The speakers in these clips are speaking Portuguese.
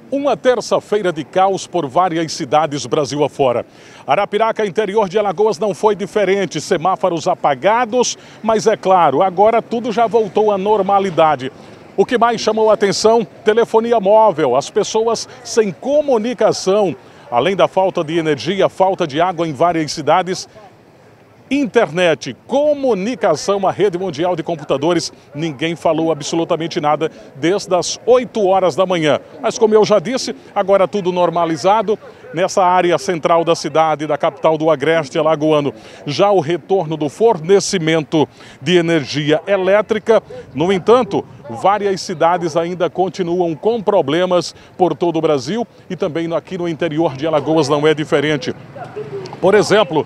Uma terça-feira de caos por várias cidades Brasil afora. Arapiraca, interior de Alagoas, não foi diferente. Semáforos apagados, mas é claro, agora tudo já voltou à normalidade. O que mais chamou a atenção? Telefonia móvel, as pessoas sem comunicação. Além da falta de energia, falta de água em várias cidades. Internet, comunicação, a rede mundial de computadores, ninguém falou absolutamente nada desde as 8 horas da manhã. Mas como eu já disse, agora tudo normalizado. Nessa área central da cidade, da capital do Agreste Alagoano, já o retorno do fornecimento de energia elétrica. No entanto, várias cidades ainda continuam com problemas por todo o Brasil e também aqui no interior de Alagoas não é diferente. Por exemplo,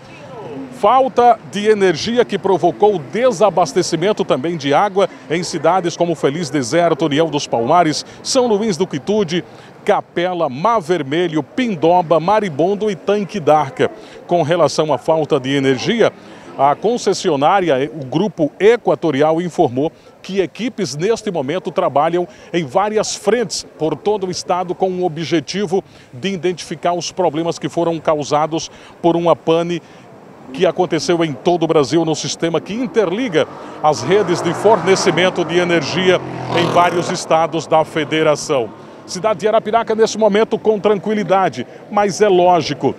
falta de energia que provocou desabastecimento também de água em cidades como Feliz Deserto, União dos Palmares, São Luís do Quitude, Capela, Mar Vermelho, Pindoba, Maribondo e Tanque d'Arca. Com relação à falta de energia, a concessionária, o Grupo Equatorial, informou que equipes neste momento trabalham em várias frentes por todo o estado com o objetivo de identificar os problemas que foram causados por uma pane que aconteceu em todo o Brasil no sistema que interliga as redes de fornecimento de energia em vários estados da federação. Cidade de Arapiraca nesse momento com tranquilidade, mas é lógico,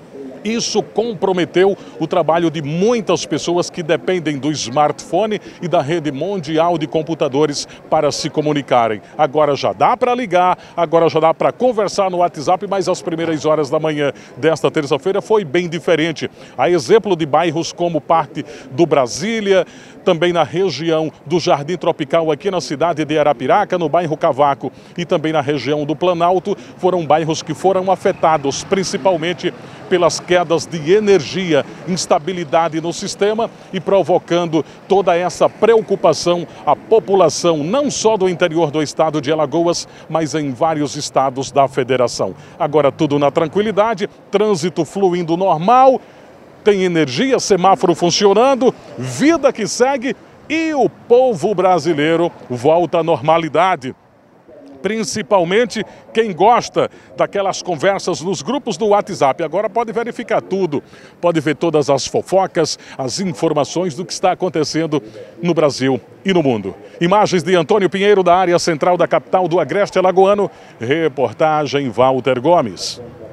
isso comprometeu o trabalho de muitas pessoas que dependem do smartphone e da rede mundial de computadores para se comunicarem. Agora já dá para ligar, agora já dá para conversar no WhatsApp, mas as primeiras horas da manhã desta terça-feira foi bem diferente. A exemplo de bairros como parte do Brasília, também na região do Jardim Tropical aqui na cidade de Arapiraca, no bairro Cavaco e também na região do Planalto, foram bairros que foram afetados principalmente pelas quedas de energia, instabilidade no sistema e provocando toda essa preocupação à população, não só do interior do estado de Alagoas, mas em vários estados da federação. Agora tudo na tranquilidade, trânsito fluindo normal, tem energia, semáforo funcionando, vida que segue e o povo brasileiro volta à normalidade. Principalmente quem gosta daquelas conversas nos grupos do WhatsApp. Agora pode verificar tudo, pode ver todas as fofocas, as informações do que está acontecendo no Brasil e no mundo. Imagens de Antônio Pinheiro, da área central da capital do Agreste Alagoano. Reportagem Walter Gomes.